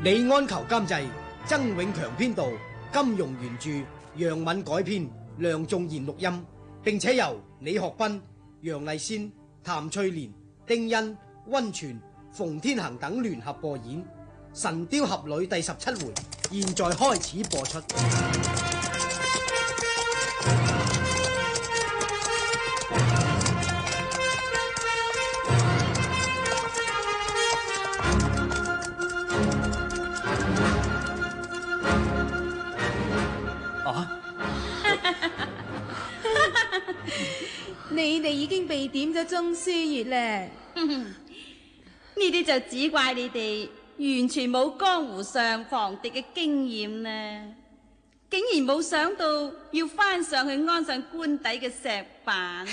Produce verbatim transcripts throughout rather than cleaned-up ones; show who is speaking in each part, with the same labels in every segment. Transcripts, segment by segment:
Speaker 1: 李安求監製，曾永強編導，金庸原著，楊敏改編，梁仲賢錄音，並且由李學斌、楊麗仙、譚翠蓮、丁欣、溫泉、馮天恒等聯合播演《神雕俠侶》第十七回，現在開始播出。
Speaker 2: 你哋已經被點咗中書月咧，
Speaker 3: 呢啲就只怪你哋完全冇江湖上防敵嘅經驗啦，竟然冇想到要翻上去安上官底嘅石板，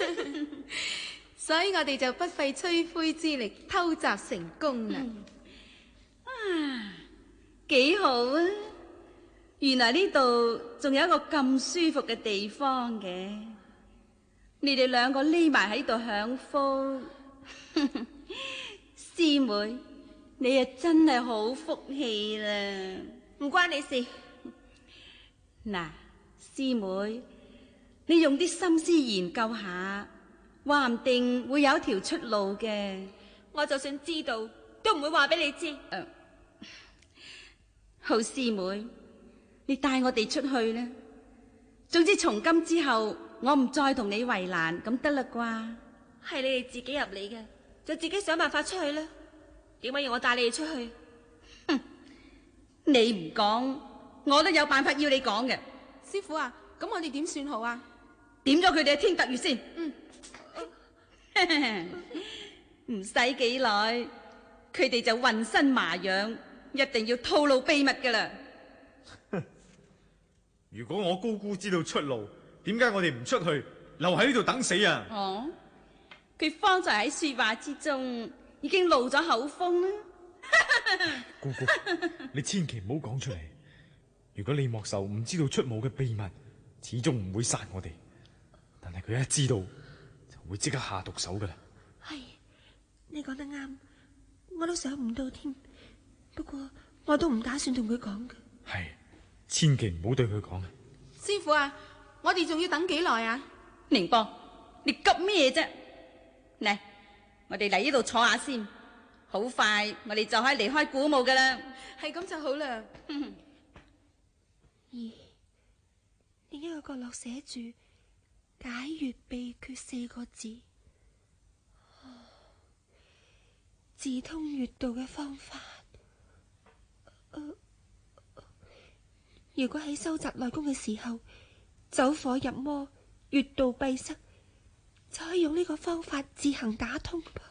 Speaker 2: 所以我哋就不費吹灰之力偷襲成功啦。
Speaker 3: 啊，幾好啊！原來呢度仲有一個咁舒服嘅地方嘅。你哋兩個匿埋喺度享福，師妹，你啊真係好福氣啦！
Speaker 4: 唔關你事。
Speaker 3: 嗱，師妹，你用啲心思研究下，話唔定會有一條出路嘅。
Speaker 4: 我就算知道，都唔會話俾你知。
Speaker 3: 呃、好，師妹，你帶我哋出去啦。總之從今之後，我唔再同你為難，咁得啦啩？
Speaker 4: 係你哋自己入嚟嘅，就自己想辦法出去啦。點解要我帶你哋出去？
Speaker 3: 哼，你唔講，我都有辦法要你講嘅。
Speaker 2: 師傅啊，咁我哋點算好啊？
Speaker 3: 點咗佢哋嘅天突月先。
Speaker 2: 嗯，
Speaker 3: 唔使幾耐，佢哋就渾身麻癢，一定要透露秘密噶啦。
Speaker 5: 如果我高姑知道出路，點解我哋唔出去，留喺呢度等死啊？
Speaker 3: 哦，佢方才喺說話之中已經露咗口風啦。
Speaker 5: 姑姑，你千祈唔好講出嚟。如果李莫愁唔知道出冇嘅秘密，始終唔會殺我哋。但係佢一知道，就會即刻下毒手噶啦。
Speaker 4: 係，你講得啱，我都想唔到添。不過我都唔打算同佢講嘅。
Speaker 5: 係，千祈唔好對佢講。
Speaker 2: 師傅啊，我哋仲要等幾耐啊？
Speaker 3: 寧波，你急咩啫？嚟，我哋嚟呢度坐下先。好快，我哋就可以離開古墓噶啦。
Speaker 2: 係咁就好啦。
Speaker 4: 咦，另一個角落寫住解穴秘訣四個字，自通穴道嘅方法。呃、如果喺收集內功嘅時候走火入魔，穴道閉塞，就可以用呢個方法自行打通吧。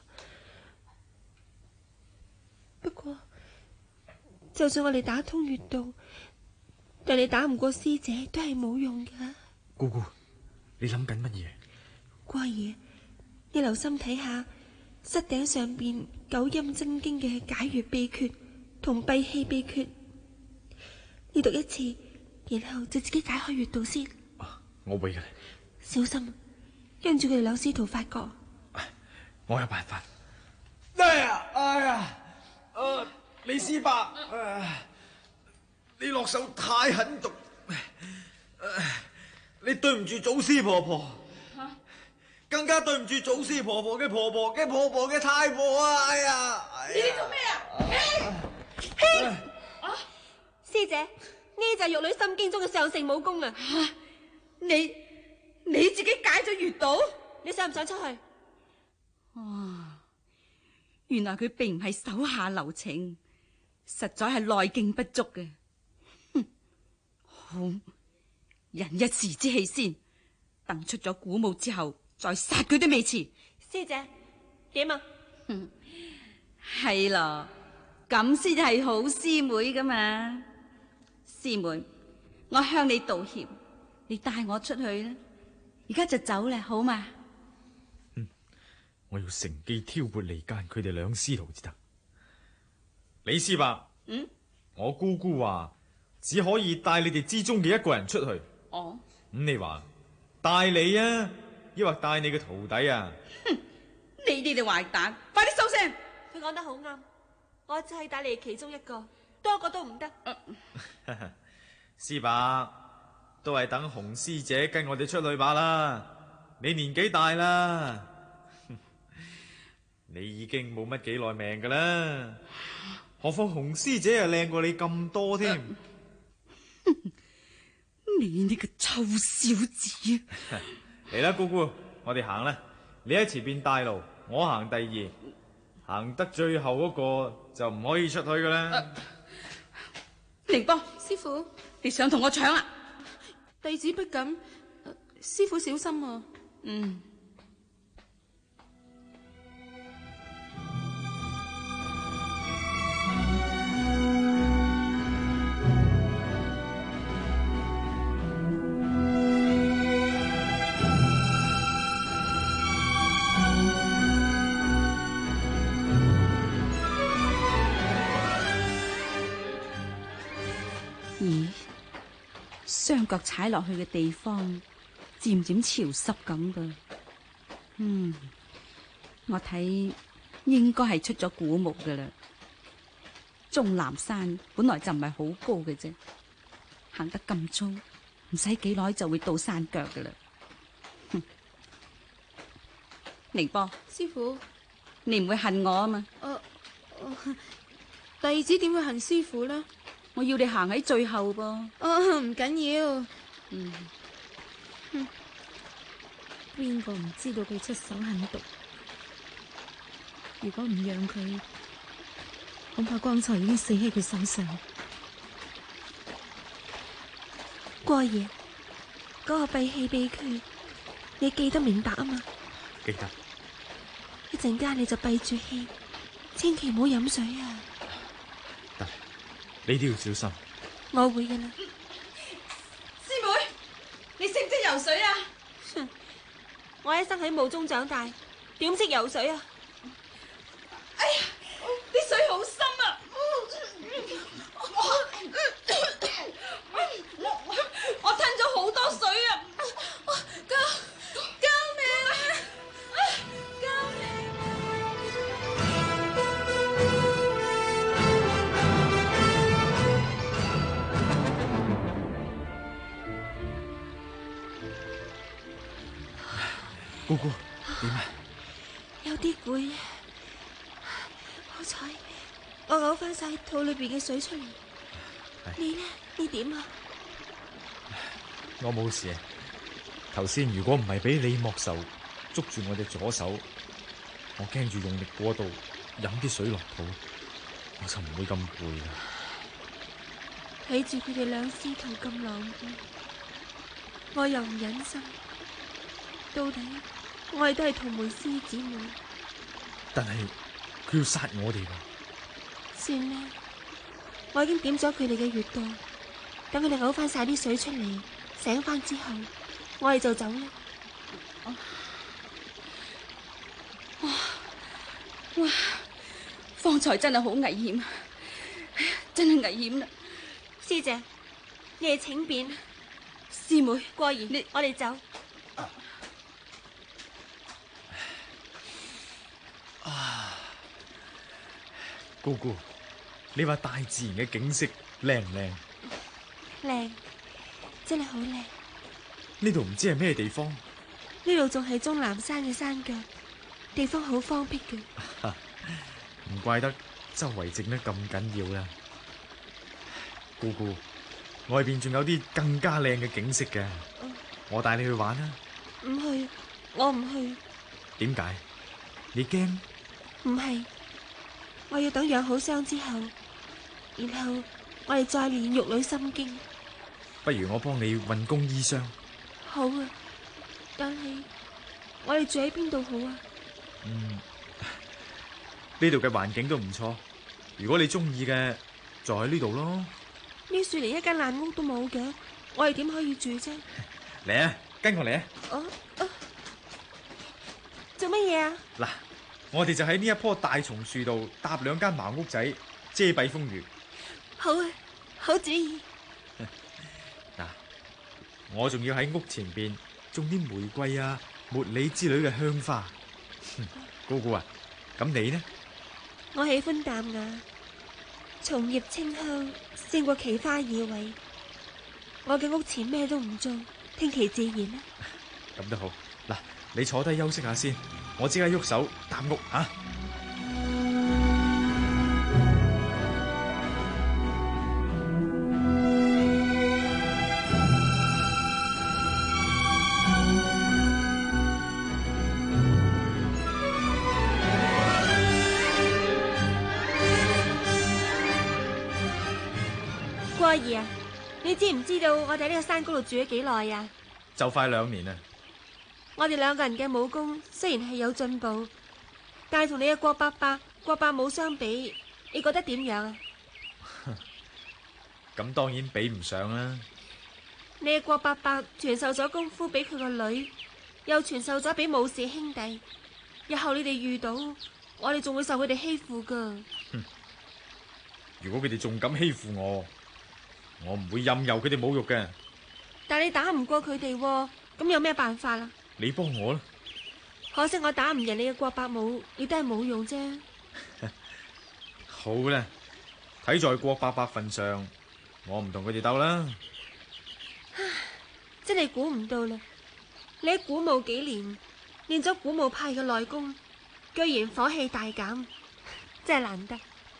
Speaker 4: 不過就算我哋打通穴道，但你打唔過師姐都係冇用噶。
Speaker 5: 姑姑，你諗緊乜嘢？
Speaker 4: 乖爺，你留心睇下室頂上邊九陰真經嘅解穴秘訣同閉氣秘訣，你讀一次，然後就自己解開穴道先。
Speaker 5: 啊，我會嘅。
Speaker 4: 小心，跟住佢哋兩師徒發覺。
Speaker 5: 我有辦法。
Speaker 6: 哎呀，哎呀，誒，李師伯，誒，你落手太狠毒，誒，你對唔住祖師婆婆，更加對唔住祖師婆婆嘅婆婆嘅婆婆嘅太婆啊！哎呀，
Speaker 3: 你哋做咩啊？
Speaker 4: 嘿，啊，師姐，呢就係玉女心經中嘅上乘武功啊！
Speaker 3: 你你自己解咗穴道，
Speaker 4: 你想唔想出去？
Speaker 3: 哇！原來佢並唔係手下留情，實在係內勁不足嘅。哼，好，忍一時之氣先，等出咗古墓之後再殺佢都未遲。
Speaker 4: 師姐，點啊？
Speaker 3: 哼，係咯，咁先係好師妹噶嘛。師妹，我向你道歉，你帶我出去啦，而家就走啦，好嘛？
Speaker 5: 我要乘機挑撥離間佢哋兩師徒至得。李師伯，
Speaker 3: 嗯，
Speaker 5: 我姑姑話只可以帶你哋之中嘅一個人出去。
Speaker 3: 哦，
Speaker 5: 咁你話帶你啊，抑或帶你嘅徒弟啊？
Speaker 3: 哼，你哋哋壞蛋，快啲收聲！
Speaker 4: 佢講得好啱，我只係帶你哋其中一個。 多個都唔得。
Speaker 6: 師伯都係等洪師姐跟我哋出去罷啦。你年紀大啦，你已經冇乜幾耐命噶啦，何況洪師姐又靚過你咁多添。
Speaker 3: 你呢個臭小子！
Speaker 6: 嚟啦，姑姑，我哋行啦。你喺前邊帶路，我行第二，行得最後嗰個就唔可以出去噶啦。
Speaker 3: 凌波，
Speaker 2: 師傅，
Speaker 3: 你想同我搶啊？
Speaker 2: 弟子不敢，呃師傅小心啊！
Speaker 3: 嗯。咦，雙腳踩落去嘅地方漸漸潮濕咁噶。嗯，我睇應該係出咗古木噶啦。終南山本來就唔係好高嘅啫，行得咁粗，唔使幾耐就會到山腳噶啦。哼，寧波，
Speaker 2: 師傅，
Speaker 3: 你唔會恨我啊嘛？
Speaker 2: 呃呃弟子點會恨師傅呢？
Speaker 3: 我要你行喺最後噃。
Speaker 2: 哦，唔緊要。
Speaker 3: 嗯，
Speaker 2: 邊個唔知道佢出手狠毒？如果唔讓佢，恐怕剛才已經死喺佢手上。
Speaker 4: 過爺，嗰個閉氣秘訣，你記得明白啊嘛？
Speaker 5: 記得。
Speaker 4: 一陣間你就閉住氣，千祈唔好飲水啊！
Speaker 5: 得，你都要小心。
Speaker 4: 我會嘅啦。
Speaker 3: 師妹，你識唔識游水啊？
Speaker 4: 哼，我一生喺霧中長大，點識游水啊？
Speaker 3: 哎呀，啲水好深啊！我我吞咗好多水啊！救救命啊！救命！
Speaker 5: 姑姑，點啊？
Speaker 4: 有啲攰，好彩我嘔翻晒肚裏邊嘅水出嚟。你呢？你點啊？
Speaker 5: 我冇事。頭先如果唔係俾李莫愁捉住我隻左手，我驚住用力過度飲啲水落肚，我就唔會咁攰啦。
Speaker 4: 睇住佢哋兩師徒咁狼狽，我又唔忍心。到底我哋都係同門師姊妹，
Speaker 5: 但係佢要殺我哋喎。
Speaker 4: 算啦，我已經點咗佢哋嘅穴道，等佢哋嘔翻晒啲水出嚟，醒翻之後，我哋就走啦。
Speaker 3: 哇哇！方才真係好危險，真係危險啦！
Speaker 4: 師姐，你哋請便。
Speaker 3: 師妹，
Speaker 4: 過兒，
Speaker 3: 你
Speaker 4: 我哋走。
Speaker 5: 姑姑，你話大自然嘅景色靚唔靚？
Speaker 4: 靚，真係好靚。
Speaker 5: 呢度唔知係咩地方？
Speaker 4: 呢度仲係終南山嘅山腳，地方好荒僻嘅。
Speaker 5: 唔怪得周圍靜得咁緊要啦。姑姑，外邊仲有啲更加靚嘅景色嘅，
Speaker 4: 嗯
Speaker 5: 我帶你去玩啦。
Speaker 4: 唔去，我唔去。
Speaker 5: 點解？你驚？
Speaker 4: 唔係，我要等養好傷之後，然後我哋再練玉女心經。
Speaker 5: 不如我幫你運功醫傷。
Speaker 4: 好啊，但係我哋住喺邊度好啊？
Speaker 5: 嗯，呢度嘅環境都唔錯，如果你中意嘅，就喺呢度咯。
Speaker 4: 呢樹連一間爛屋都冇嘅，我哋點可以住啫？
Speaker 5: 嚟啊，跟我嚟啊！
Speaker 4: 哦哦，做乜嘢啊？
Speaker 5: 嗱，我哋就喺呢一棵大松樹度搭兩間茅屋仔，遮蔽風雨。
Speaker 4: 好啊，好主意。
Speaker 5: 嗱，我仲要喺屋前邊種啲玫瑰啊、茉莉之類嘅香花。姑姑啊，咁你呢？
Speaker 4: 我喜歡淡雅， 松葉清香勝過奇花異卉。我嘅屋前咩都唔做，聽其自然啦。
Speaker 5: 咁都好。嗱，你坐低休息下先，我即刻喐手搭屋吓。
Speaker 4: 過兒啊，你知唔知道我哋喺呢個山谷度住咗幾耐啊？
Speaker 5: 就快兩年啦。
Speaker 4: 我哋兩個人嘅武功雖然係有進步，但係同你嘅郭伯伯、郭伯母相比，你覺得點樣啊？
Speaker 5: 咁當然比唔上啦。
Speaker 4: 你嘅郭伯伯傳授咗功夫俾佢個女，又傳授咗俾武氏兄弟。日後你哋遇到我哋，仲會受佢哋欺負噶。
Speaker 5: 如果佢哋仲敢欺負我，我唔會任由佢哋侮辱嘅。
Speaker 4: 但係你打唔過佢哋，咁有咩辦法啊？
Speaker 5: 你幫我啦。
Speaker 4: 可惜我打唔贏你嘅郭伯母，你都係冇用啫。
Speaker 5: 好啦，睇在郭伯伯份上，我唔同佢哋鬥啦。
Speaker 4: 真係估唔到啦！你喺古武幾年，練咗古武派嘅內功，居然火氣大減，真係難得。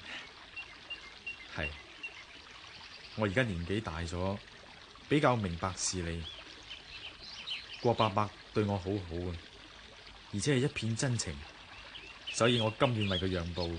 Speaker 5: 係，我而家年紀大咗，比較明白事理。郭伯伯對我好好啊，而且係一片真情，所以我甘願為佢讓步。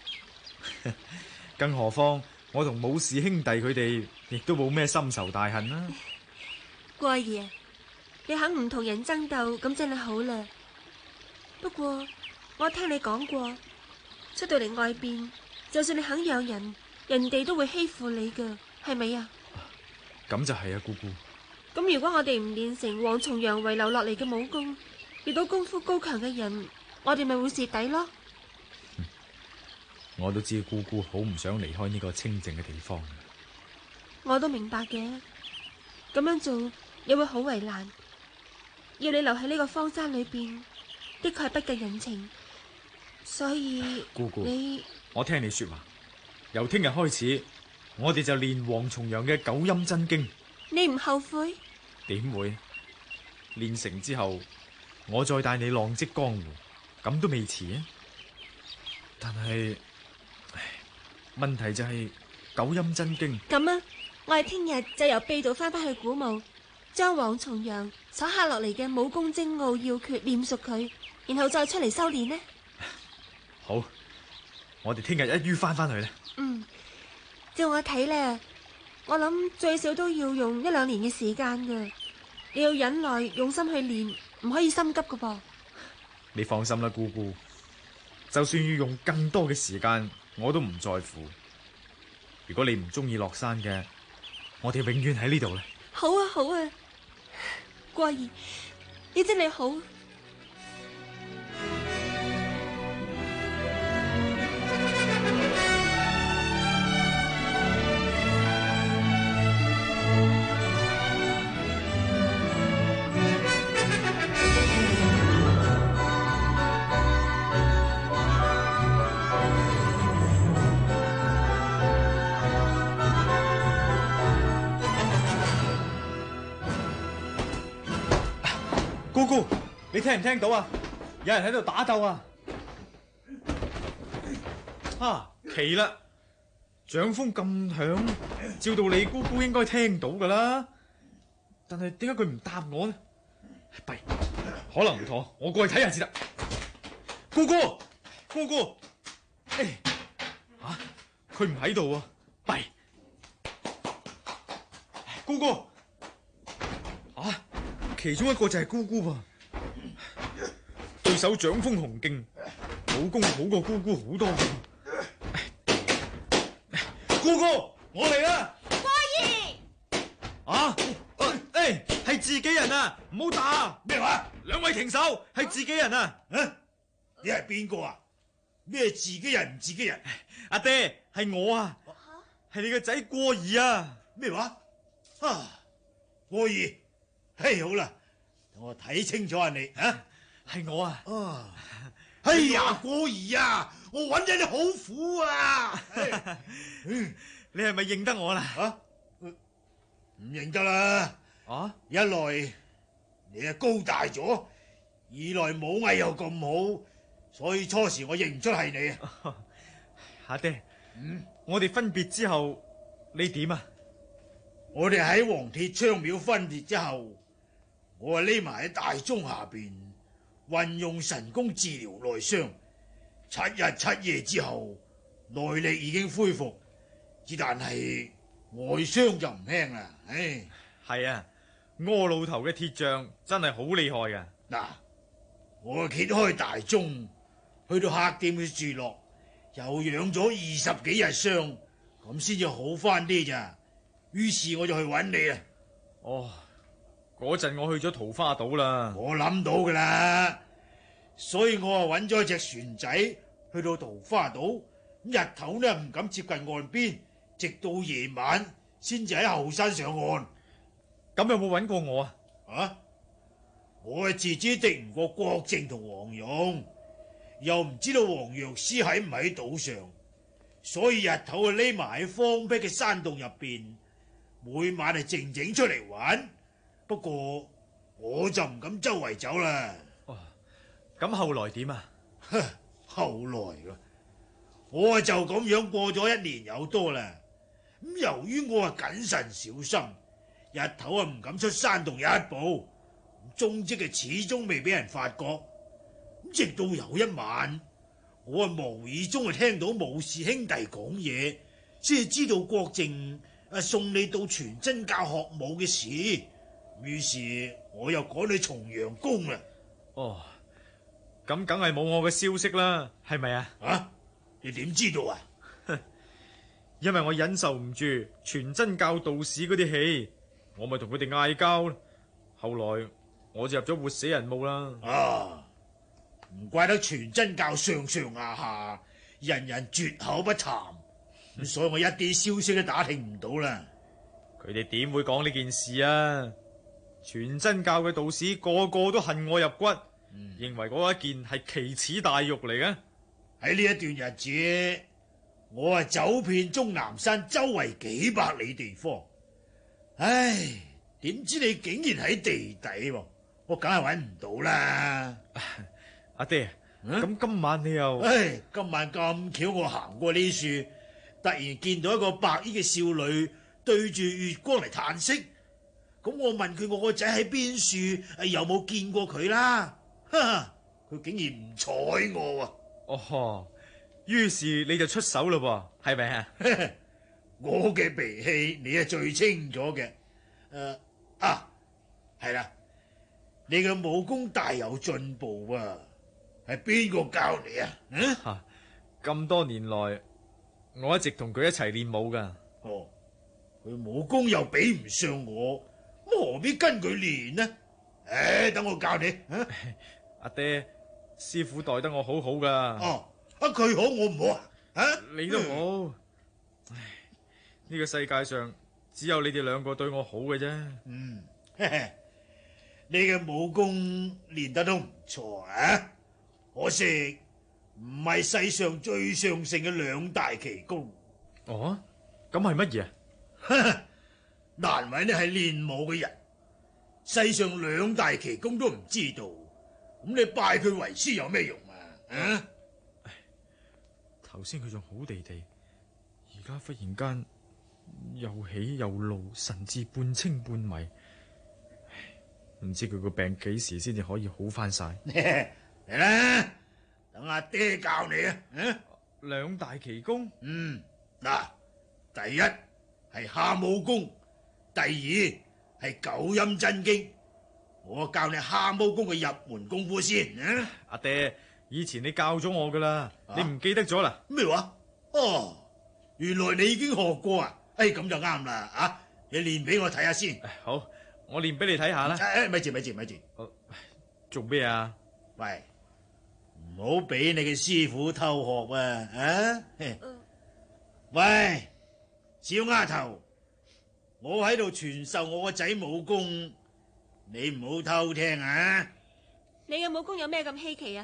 Speaker 5: 更何況我同武氏兄弟佢哋亦都冇咩深仇大恨啦。
Speaker 4: 過兒，你肯唔同人爭鬥，咁真係好啦。不過我聽你講過，出到嚟外邊，就算你肯讓人，人哋都會欺負你噶，係咪啊？
Speaker 5: 咁就係啊，姑姑。
Speaker 4: 咁如果我哋唔練成王重陽遺留落嚟嘅武功，遇到功夫高強嘅人，我哋咪會蝕底咯。
Speaker 5: 嗯，我都知姑姑好唔想離開呢個清靜嘅地方。
Speaker 4: 我都明白嘅，咁樣做又會好為難。要你留喺呢個荒山裏邊，的確係不近人情。所以
Speaker 5: 姑姑，
Speaker 4: 你
Speaker 5: 我聽你說話，由聽日開始，我哋就練王重陽嘅九陰真經。
Speaker 4: 你唔後悔？
Speaker 5: 點會？練成之後，我再帶你浪跡江湖，咁都未遲啊！但係，唉，問題就係九陰真經。
Speaker 4: 咁啊，我哋聽日就由秘道翻返去古墓，將王重陽所刻落嚟嘅武功精奧要訣練熟佢，然後再出嚟修煉呢？
Speaker 5: 好，我哋聽日一於翻返去啦。
Speaker 4: 嗯，照我睇咧，我諗最少都要用一兩年嘅時間噶。你要忍耐，用心去練，唔可以心急噶噃。
Speaker 5: 你放心啦，姑姑，就算要用更多嘅時間，我都唔在乎。如果你唔中意落山嘅，我哋永遠喺呢度啦。
Speaker 4: 好啊，好啊，過兒，你真係好。
Speaker 5: 姑姑，你聽唔聽到啊？有人喺度打鬥啊！啊，奇啦！掌風咁響，照道理姑姑應該聽到噶啦。但係點解佢唔答我呢？弊，可能唔妥，我過去睇下先得。姑姑，姑姑，誒，啊，佢唔喺度啊！弊，姑姑，啊！其中一個就係姑姑噃，對手掌風雄勁，武功好過姑姑好多。姑姑，我嚟啦！
Speaker 4: 過兒，
Speaker 5: 啊，誒，係自己人啊，唔好打！
Speaker 6: 咩話？
Speaker 5: 兩位停手，係自己人啊！
Speaker 6: 啊，你係邊個啊？咩自己人唔自己人？
Speaker 5: 阿爹，係我啊，係你個仔過兒啊！
Speaker 6: 咩話？啊，過兒。嘿，好啦，等我睇清楚下你啊，
Speaker 5: 係我啊！
Speaker 6: 啊，
Speaker 7: 哎呀，果兒啊，我揾咗你好苦啊！
Speaker 6: 你係咪認得我啦？
Speaker 7: 啊，唔認得啦。
Speaker 6: 啊，
Speaker 7: 一來你啊高大咗，二來武藝又咁好，所以初時我認唔出係你啊。
Speaker 6: 阿爹，
Speaker 7: 嗯，
Speaker 6: 我哋分別之後，你點啊？
Speaker 7: 我哋喺黃鐵槍廟分別之後，我啊匿埋喺大鐘下邊，運用神功治療內傷。七日七夜之後，內力已經恢復，只但係外傷就唔輕啦。唉，
Speaker 6: 係啊，柯老頭嘅鐵匠真係好厲害噶。
Speaker 7: 嗱，我揭開大鐘，去到客店嘅住落，又養咗二十幾日傷，咁先至好翻啲咋。於是我就去揾你啊！
Speaker 6: 哦，嗰陣我去咗桃花島啦。
Speaker 7: 我諗到噶啦，所以我啊揾咗隻船仔去到桃花島，日頭呢唔敢接近岸邊，直到夜晚先至喺後山上岸。
Speaker 6: 咁有冇揾過我啊？
Speaker 7: 啊！我啊自知敵唔過郭靖同黃蓉，又唔知道黃藥師喺唔喺島上，所以日頭啊匿埋喺荒僻嘅山洞入邊。每晚係靜靜出嚟玩，不過我就唔敢周圍走啦。
Speaker 6: 哦，咁後來點啊？
Speaker 7: 呵，後來噶，我啊就咁樣過咗一年有多啦。咁由於我啊謹慎小心，日頭啊唔敢出山洞一步，蹤跡嘅始終未俾人發覺。直到有一晚，我啊無意中啊聽到武氏兄弟講嘢，先係知道郭靖啊送你到全真教學武嘅事，於是我又趕去重陽宮啦。
Speaker 6: 哦，咁梗係冇我嘅消息啦，係咪啊？
Speaker 7: 啊，你點知道啊？
Speaker 6: 因為我忍受唔住全真教道士嗰啲氣，我咪同佢哋嗌交啦。後來我就入咗活死人墓啦。
Speaker 7: 啊，唔怪得全真教上上下下人人絕口不談。咁所以我一啲消息都打聽唔到啦。
Speaker 6: 佢哋點會講呢件事啊？全真教嘅道士個個都恨我入骨，嗯、認為嗰一件係奇恥大辱嚟嘅。
Speaker 7: 喺呢一段日子，我啊走遍終南山周圍幾百里地方。唉，點知你竟然喺地底，我梗係揾唔到啦。
Speaker 6: 阿爹，咁、啊、今晚你又？
Speaker 7: 唉，今晚咁巧，我行過呢樹。突然見到一個白衣嘅少女對住月光嚟嘆息，咁我問佢我個仔喺邊處，有冇見過佢啦？哈，佢竟然唔睬我啊！
Speaker 6: 哦，於是你就出手咯噃，係咪啊？
Speaker 7: 我嘅脾氣你係最清楚嘅。誒、呃、啊，係啦，你嘅武功大有進步啊！係邊個教你啊？嗯、啊，
Speaker 6: 咁多年來。我一直同佢一齊練武噶。
Speaker 7: 哦，佢武功又比唔上我，咁何必跟佢練呢？誒，等我教你。啊、
Speaker 6: 阿爹，師傅待得我好好噶。
Speaker 7: 哦，啊佢好我唔好啊？啊，
Speaker 6: 你都好。唉，呢個世界上只有你哋兩個對我好嘅啫。
Speaker 7: 嗯，嘿嘿，你嘅武功練得都唔錯啊，可惜。唔係世上最上乘嘅兩大奇功。
Speaker 6: 哦，咁係乜嘢啊？
Speaker 7: 難為你係練武嘅人，世上兩大奇功都唔知道，咁你拜佢為師有咩用啊？啊！
Speaker 6: 頭先佢仲好地地，而家忽然間又起又怒，神志半清半迷，唔知佢個病幾時先至可以好翻晒。
Speaker 7: 嚟啦！等阿爹教你啊！嗯，
Speaker 6: 兩大奇功，
Speaker 7: 嗯，嗱，第一係蛤武功，第二係九陰真經。我教你蛤武功嘅入門功夫先。嗯，
Speaker 6: 阿爹，以前你教咗我噶啦，啊、你唔記得咗啦？
Speaker 7: 咩話？哦，原來你已經學過啊！哎，咁就啱啦。啊，你練俾我睇下先。
Speaker 6: 好，我練俾你睇下啦。
Speaker 7: 哎，咪住咪住咪住。
Speaker 6: 做咩啊？
Speaker 7: 喂！唔好俾你嘅師傅偷學啊！啊，嗯、喂，小丫頭，我喺度傳授我個仔武功，你唔好偷聽啊！
Speaker 4: 你嘅武功有咩咁稀奇啊？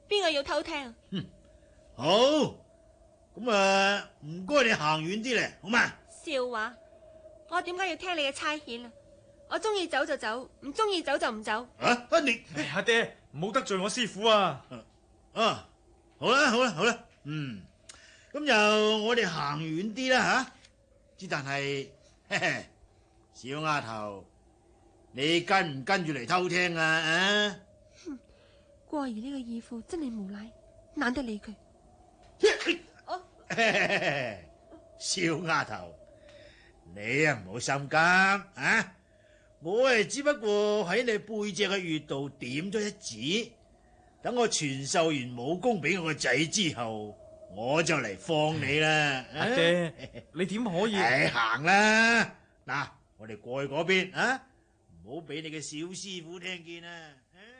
Speaker 4: 邊個要偷聽啊？
Speaker 7: 好，咁啊，唔該你行遠啲嚟，好嘛？
Speaker 4: 笑話，我點解要聽你嘅差遣啊？我中意走就走，唔中意走就唔走。
Speaker 7: 啊，啊你
Speaker 5: 阿爹，唔好得罪我師傅啊！
Speaker 7: 啊，好啦好啦好啦，嗯，咁就我哋行遠啲啦吓。之但係，嘿嘿，小丫頭，你跟唔跟住嚟偷聽啊？啊！
Speaker 4: 過兒呢個義父真係無賴，懶得理佢。哦，
Speaker 7: 小丫頭，你啊唔好心急啊！我係只不過喺你背脊嘅穴度點咗一指，等我傳授完武功俾我個仔之後，我就嚟放你啦。
Speaker 5: 阿爹，你點可以？
Speaker 7: 誒，行啦！嗱，我哋過去嗰邊啊，唔好俾你嘅小師傅聽見啊！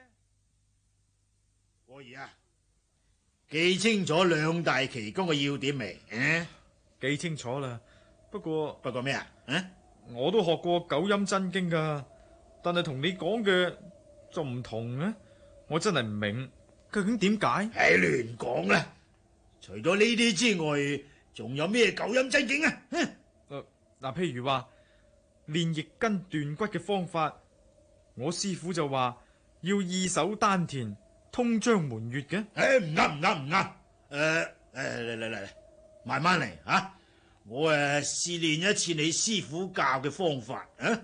Speaker 7: 過兒啊，記清楚兩大奇功嘅要點未？啊，
Speaker 5: 記清楚啦。不過
Speaker 7: 不過咩啊？啊？
Speaker 5: 我都學過九陰真經噶，但係同你講嘅就唔同啊！我真係唔明究竟點解？
Speaker 7: 唉，亂講啦！除咗呢啲之外，仲有咩九陰真經啊？嗱、
Speaker 5: 呃呃，譬如話練易筋斷骨嘅方法，我師傅就話要意守丹田，通章門穴嘅。
Speaker 7: 唉，唔啱唔啱唔啱！誒誒，嚟嚟嚟，慢慢嚟啊！我誒試練一次你師傅教嘅方法啊！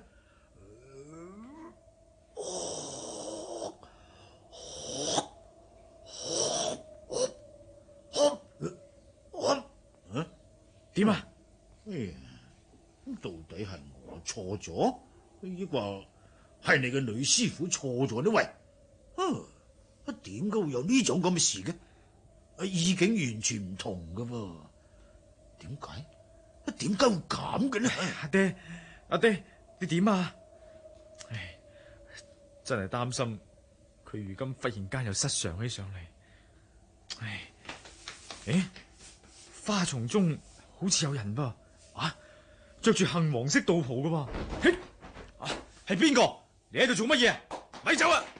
Speaker 5: 點啊？
Speaker 7: 咁到底係我錯咗，抑或係你嘅女師傅錯咗呢？喂，啊，點解會有呢種咁嘅事嘅？啊，意境完全唔同噶噃，點解？點解會咁嘅呢？
Speaker 5: 阿爹，阿爹，你點啊？唉，真係擔心佢如今忽然間又失常起上嚟。唉，誒，花叢中好似有人噃，啊，着住杏黃色道袍噶噃。嘿，啊，係邊個？你喺度做乜嘢？咪走啊！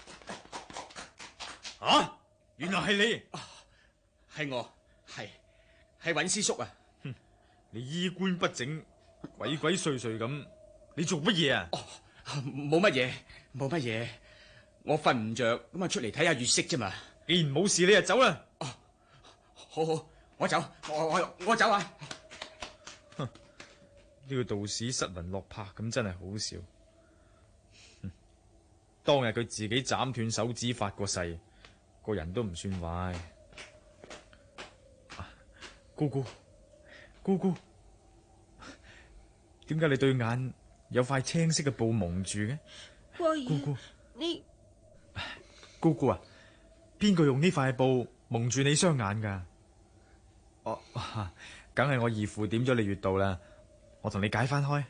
Speaker 5: 啊，原來係你，
Speaker 8: 係我，係係尹師叔啊！
Speaker 5: 你衣冠不整，鬼鬼祟祟咁，你做乜嘢啊？
Speaker 8: 哦，冇乜嘢，冇乜嘢，我瞓唔着咁啊，出嚟睇下月色啫嘛。
Speaker 5: 既然冇事，你就走啦。
Speaker 8: 哦，好好，我走，我我我走啊！
Speaker 5: 哼，呢個道士失魂落魄咁，真係好笑。哼，當日佢自己斬斷手指發過誓，個人都唔算壞。啊，姑姑。姑姑，點解你對眼有塊青色嘅布蒙住嘅？
Speaker 4: 過兒，
Speaker 5: 姑姑，
Speaker 4: 你
Speaker 5: 姑姑啊，邊個用呢塊布蒙住你雙眼噶？哦，梗係我義父點咗你穴道啦，我同你解翻開。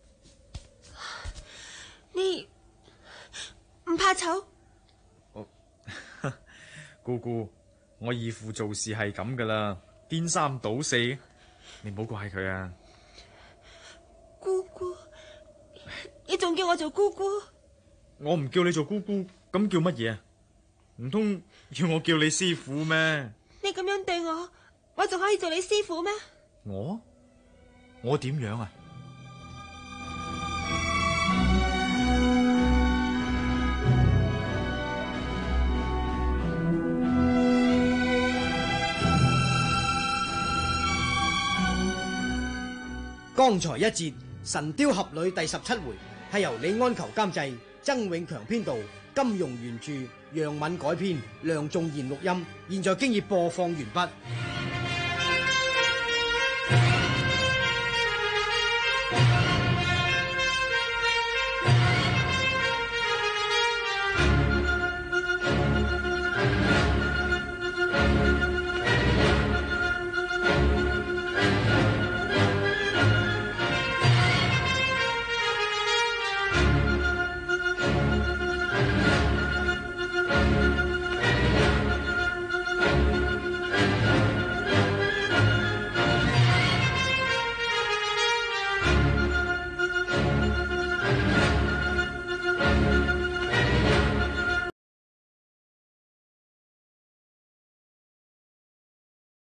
Speaker 4: 你唔怕醜？
Speaker 5: 哦，姑姑，我義父做事係咁噶啦，顛三倒四。你唔好怪佢啊！
Speaker 4: 姑姑，你仲叫我做姑姑？
Speaker 5: 我唔叫你做姑姑，咁叫乜嘢啊？唔通要我叫你師傅咩？
Speaker 4: 你咁樣對我，我仲可以做你師傅咩？
Speaker 5: 我我點樣啊？
Speaker 1: 剛才一節《神雕俠侶》第十七回係由李安求監製，曾永強編導，金庸原著，楊敏改編，梁仲賢錄音。現在經已播放完畢。